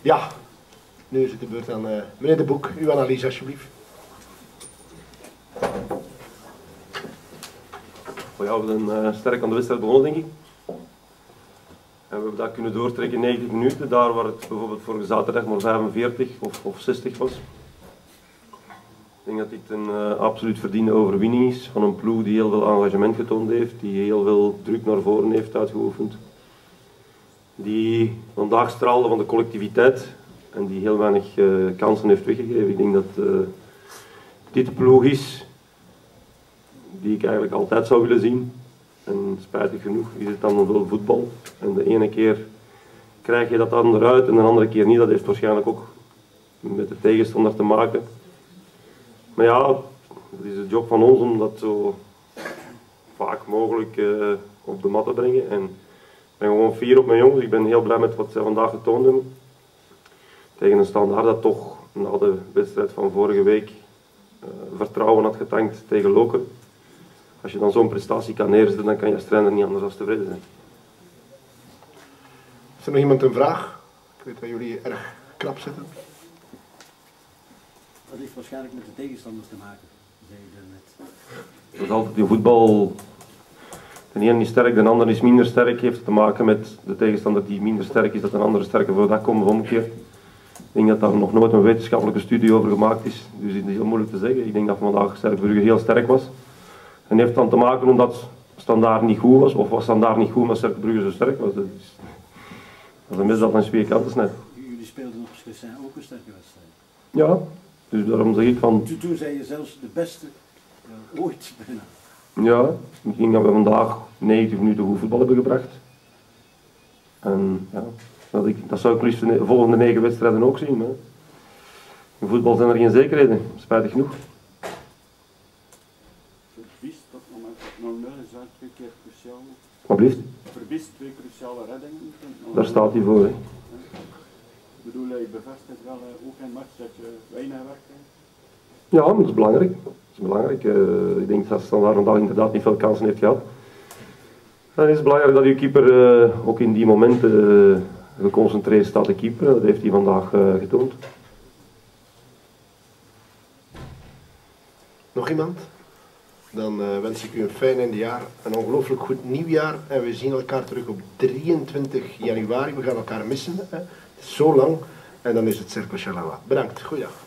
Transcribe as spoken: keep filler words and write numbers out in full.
Ja, nu is het de beurt aan uh, meneer De Boek. Uw analyse alsjeblieft. Oh ja, we zijn uh, sterk aan de wedstrijd begonnen, denk ik. En we hebben dat kunnen doortrekken in negentig minuten, daar waar het bijvoorbeeld vorige zaterdag maar vijfenveertig of, of zestig was. Ik denk dat dit een uh, absoluut verdiende overwinning is van een ploeg die heel veel engagement getoond heeft, die heel veel druk naar voren heeft uitgeoefend. Die vandaag straalde van de collectiviteit en die heel weinig uh, kansen heeft weggegeven. Ik denk dat uh, dit de ploeg is die ik eigenlijk altijd zou willen zien. En spijtig genoeg is het dan nog wel voetbal. En de ene keer krijg je dat dan eruit en de andere keer niet. Dat heeft waarschijnlijk ook met de tegenstander te maken. Maar ja, het is de job van ons om dat zo vaak mogelijk uh, op de mat te brengen. En ik ben gewoon fier op mijn jongens. Ik ben heel blij met wat zij vandaag getoond hebben. Tegen een Standaard dat toch na de wedstrijd van vorige week uh, vertrouwen had getankt tegen Lokeren. Als je dan zo'n prestatie kan neerzetten, dan kan je als trainer niet anders dan tevreden zijn. Is er nog iemand een vraag? Ik weet dat jullie erg krap zitten. Dat heeft waarschijnlijk met de tegenstanders te maken, zei je net. Dat is altijd in voetbal. De ene is sterk, de ander is minder sterk. Heeft het te maken met de tegenstander die minder sterk is, dat een andere sterker voor dat komt of omgekeerd. Ik denk dat daar nog nooit een wetenschappelijke studie over gemaakt is, dus het is heel moeilijk te zeggen. Ik denk dat vandaag Sterk Brugge heel sterk was. En heeft dan te maken omdat Standaard niet goed was, of was Standaard niet goed omdat Sterk Brugge zo sterk was. Dat is, dat is een mis dat aan twee kanten snijdt. Jullie speelden op zich ook een sterke wedstrijd. Ja, dus daarom zeg ik van... Toen, toen zei je zelfs de beste uh, ooit bijna. Ja, ik denk dat we vandaag negentig minuten goed voetbal hebben gebracht. En ja, dat, ik, dat zou ik liefst de volgende negen wedstrijden ook zien. Hè. In voetbal zijn er geen zekerheden, spijtig genoeg. Verbiest op het moment dat nul nul is uit twee keer cruciaal. Wat blieft? Verbiest twee cruciale reddingen. Daar staat hij voor. Hè. Ik bedoel, je bevestigt wel uh, ook in match dat je weinig werkt. Ja, maar dat is belangrijk. Dat is belangrijk. Uh, ik denk dat Standaard vandaag inderdaad niet veel kansen heeft gehad. Dan is het belangrijk dat uw keeper uh, ook in die momenten uh, geconcentreerd staat te keeper. Dat heeft hij vandaag uh, getoond. Nog iemand? Dan uh, wens ik u een fijn eindejaar, een ongelooflijk goed nieuwjaar en we zien elkaar terug op drieëntwintig januari. We gaan elkaar missen, hè. Het is zo lang en dan is het Cercle Chalawa. Bedankt, goeiedag.